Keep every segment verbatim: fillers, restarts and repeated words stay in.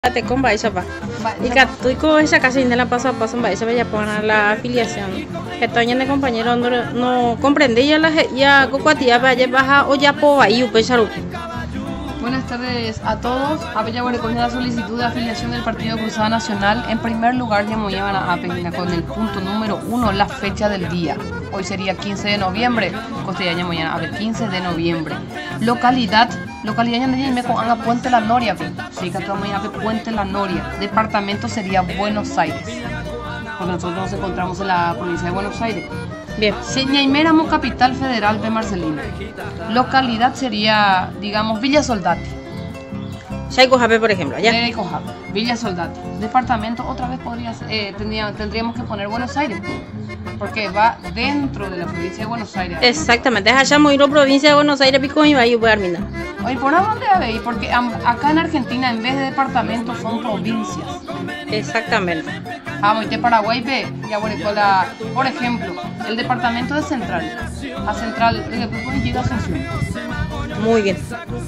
Te con Baisa pa. Y que tú con esa casi de la paso a paso en Baisa ya poner la afiliación. Estoy en el compañero no no comprendí ya la ya cocuatía vaya baja o ya po ahí upecharu. Buenas tardes a todos. Apeya recoge la solicitud de afiliación del Partido Cruzada Nacional. En primer lugar, ya me llevan a Apegina con el punto número uno, la fecha del día. Hoy sería quince de noviembre. Costellaña mañana, a ver, quince de noviembre. Localidad, localidad ya me con Ana Puente La Noria. Sí, que todo mañana Puente La Noria. Departamento sería Buenos Aires. Porque nosotros nos encontramos en la provincia de Buenos Aires. Bien. Señaiméramo, capital federal de Marcelino. Localidad sería, digamos, Villa Soldati. Chaicojape, por ejemplo, allá. Chaicojape, Villa Soldati. Departamento, otra vez podría ser, eh, tendría, tendríamos que poner Buenos Aires, porque va dentro de la provincia de Buenos Aires. Exactamente, es allá muy provincia de Buenos Aires, pico y va a poder minar. Oye, ¿por dónde habéis? Porque acá en Argentina, en vez de departamentos, son provincias. Exactamente. Vamos, de Paraguay, ve, ya la, por ejemplo, el departamento de Central, a Central, llega a Asunción. Muy bien.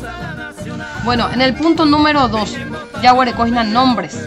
Bueno, en el punto número dos, ya recogen nombres,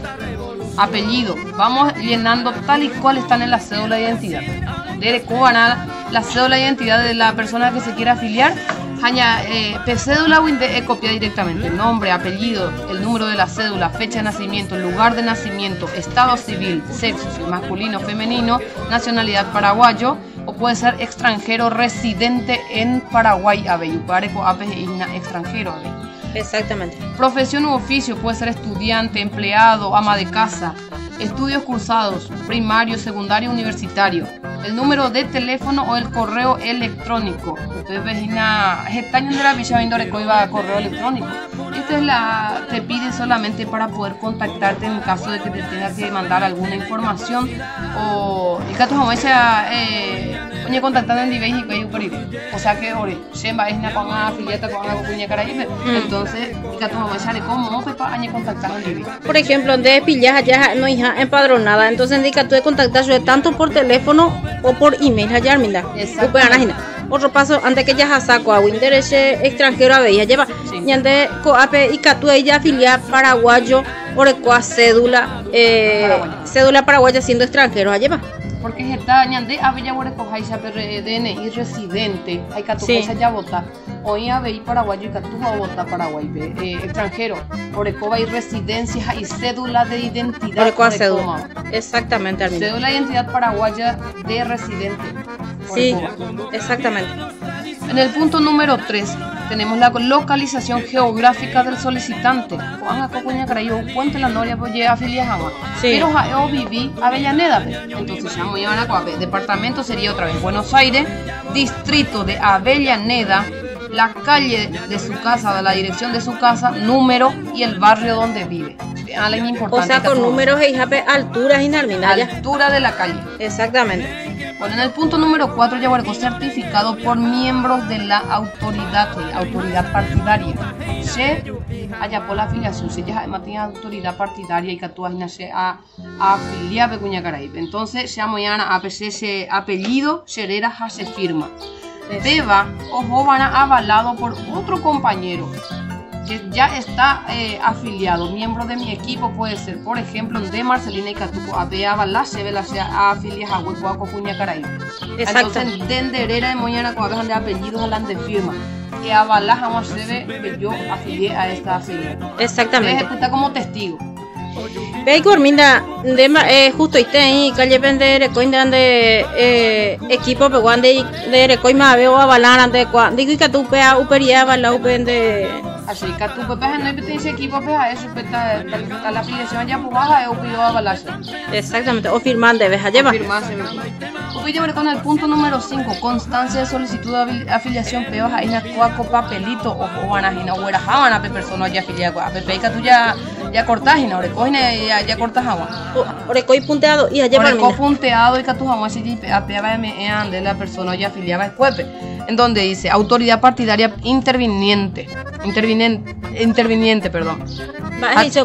apellidos. Vamos llenando tal y cual están en la cédula de identidad. De cubana, la cédula de identidad de la persona que se quiera afiliar. Haña, eh, cédula o eh, copia directamente, nombre, apellido, el número de la cédula, fecha de nacimiento, lugar de nacimiento, estado civil, sexo, si masculino, femenino, nacionalidad paraguayo, o puede ser extranjero residente en Paraguay, Abeyupareco, Ape, extranjero, Abey. Exactamente. Profesión u oficio, puede ser estudiante, empleado, ama de casa, estudios cursados, primario, secundario, universitario. El número de teléfono o el correo electrónico. Ustedes ven una gestaña de la villa viendo a correo electrónico. Esta es la te pide solamente para poder contactarte en caso de que te tengas que mandar alguna información o y que tu mamá sea eh oye contactando en Diveis y que por o sea que ore shemba es una con afiliata con una cuña caraíbe entonces y que tu mamá sale como para añe contactar en Diveis. Por ejemplo, donde pillas allá no hija empadronada, entonces indica tú de contactar tanto por teléfono o por email allá Arminda. Exacto. Otro paso, antes que ya saco a Winter ese extranjero a veía lleva y antes coape y catu ella afilia paraguayo por ecoa cédula eh, paraguaya. Cédula paraguaya siendo extranjero a lleva. Porque está ñande abella por ecoa esa D N I residente hay catu esa ya vota hoy abei paraguayo y catu a vota paraguay eh, extranjero por ecoa y residencia y cédula de identidad por ecoa cédula. Exactamente, Armin. Cédula de identidad paraguaya de residente. Sí, exactamente. En el punto número tres tenemos la localización geográfica del solicitante. Puente La Noria, pero yo viví Avellaneda. Entonces ya me a Coape. Departamento sería otra vez Buenos Aires, distrito de Avellaneda, la calle de su casa, la dirección de su casa, número y el barrio donde vive. O sea, con números e alturas y altura de la calle. Exactamente. Bueno, en el punto número cuatro ya fue certificado por miembros de la autoridad, autoridad partidaria. Se haya por la afiliación, se ya tiene autoridad partidaria y que tú has a afiliar de Cuña Caraíbe. Entonces, se mañana a ese apellido, Herrera se firma. Deba o van a avalado por otro compañero que ya está eh, afiliado, miembro de mi equipo puede ser, por ejemplo, de Marcelina y Catuco, a Beaba la Cheve, la sea afilias a Huecuaco, Cuña Caraíbe. Entonces, de Herrera de Moñana, cuando hablan de apellidos, hablan de firma. Que avalas a una Cheve que yo afilié a esta afilia. Exactamente. Está como testigo. Ve Corminda, de eh, justo este ahí, calle de recoin de eh, equipo, pero cuando de recoin más veo avalar de cuando digo que tú pea upería avalar de así que tú pues no hay ese equipo pea eso peta la afiliación ya pues baja o pido avalar. Exactamente, o firman debes llevar. Firmarse. Voy a ver con el punto número cinco, constancia de solicitud de afiliación peor ahí na cuaco papelito o juanajina o era jabana pe persona ya afiliada a pepe que tú ya ya cortas y no recoge ya ya cortas agua. Orecoy punteado y allá Orecoy punteado y que tu agua se apeaba de la persona ya afiliada a Cuepe. En donde dice autoridad partidaria interviniente, interviniente, interviniente, perdón.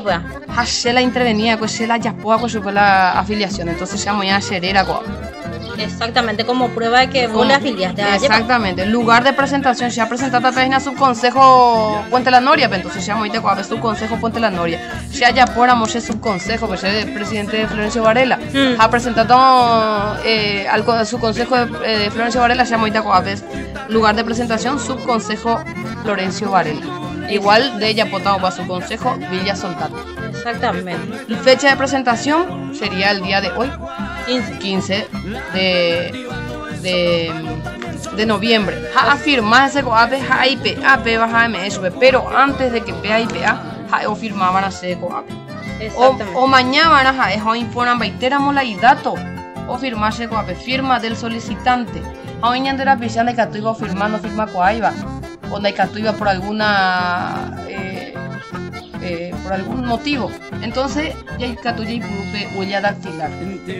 Hace la intervenía, pues se la ya pueda con su la afiliación, entonces se llama ya Herrera. Exactamente, como prueba de que vos le afiliaste a Exactamente, lugar de presentación, ya presentaste a página subconsejo Puente La Noria, pero entonces ya moite con subconsejo Puente La Noria. Ya ya por amor subconsejo, pues el presidente de Florencio Varela. Mm. Ha presentado eh, al subconsejo de, eh, de Florencio Varela, ya moite con lugar de presentación subconsejo Florencio Varela. Igual de ella potado para su consejo Villa Soltata. Exactamente. Fecha de presentación sería el día de hoy, quince de, de, de noviembre. Ha afirmado ese coape, ha I P A, P baja M S, pero antes de que P A I P A, ha firmaban a ese coape. O, o mañana van a dejar informan baitera mola y dato, o firmarse coape, firma del solicitante. A hoy de la prisión de que tú iba firmando, firma coaiba. O de que tú iba por alguna eh, eh, por algún motivo, entonces ya que tú ya grupe huella dactilar.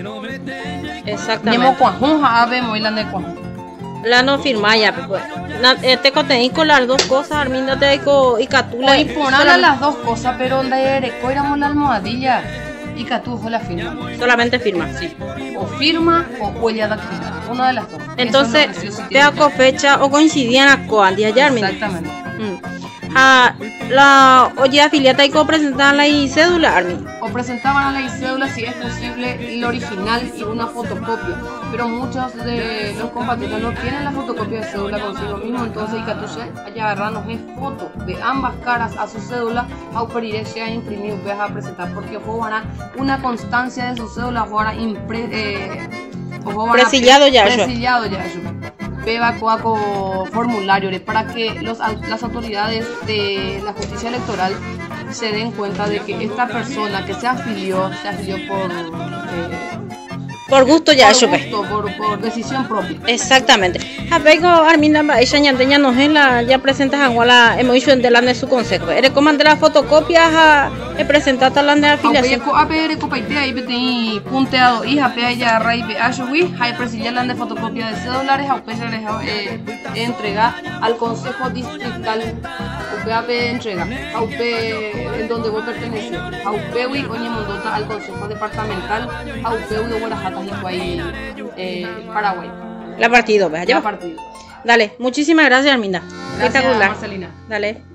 Exactamente. Nemo cuajun ave moilan de cuajun. La no firma ya, pues. Este contenido con las dos cosas, Arminda te digo y catula. Hoy ponen las dos cosas, pero donde eres, éramos la almohadilla y catujo la firma. Solamente firma. Sí. O firma o huella dactilar. Una de las dos. Entonces, vea con fecha o coincidían a coandía ya, Arminda. Exactamente. Mm. Ah, la oye afiliada y presentaban la cédula, Armin. O presentaban la cédula si es posible el original y una fotocopia, pero muchos de los compatriotas no tienen la fotocopia de cédula consigo mismo, entonces Icatuche allá agarrarnos es foto de ambas caras a su cédula, a operir a imprimir y a presentar, porque ojalá una constancia de su cédula ojalá impre eh, presillado ya presillado ya eso. Beba coaco formulario para que los, las autoridades de la justicia electoral se den cuenta de que esta persona que se afilió, se afilió por eh, por gusto ya eso por, por, por decisión propia. Exactamente. Apego Arminda ella ñanteña nos en la ya presentas a la hemos hecho en delante de su consejo. Eres comandante de las fotocopias a presentar tal de afiliación. Aunque a ver copaite ahí betí punteado hija pe ella raíz de ashwi, hay presillar de fotocopia de cédulares a pesar de entrega al consejo distrital. A P entrega, a U P en donde vos perteneces, a U P y Oñe Mondota al consejo departamental, a U P y Guarajatas y Guay, eh, Paraguay. La partido, ¿ves? La partido. Dale, muchísimas gracias, Arminda. Gracias, Marcelina. Dale.